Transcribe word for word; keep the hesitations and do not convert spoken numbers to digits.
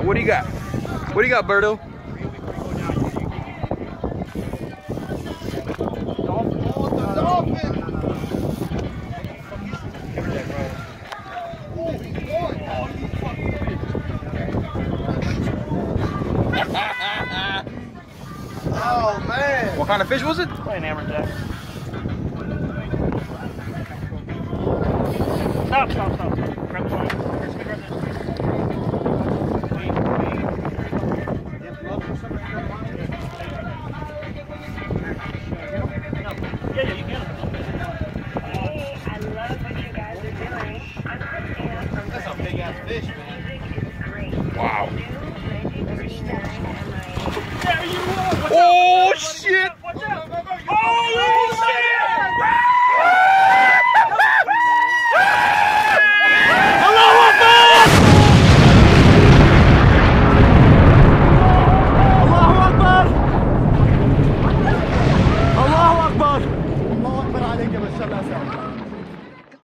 got? What do you got? What do you got, Berto? Oh man! What kind of fish was it? Probably an amberjack. Stop, stop, stop.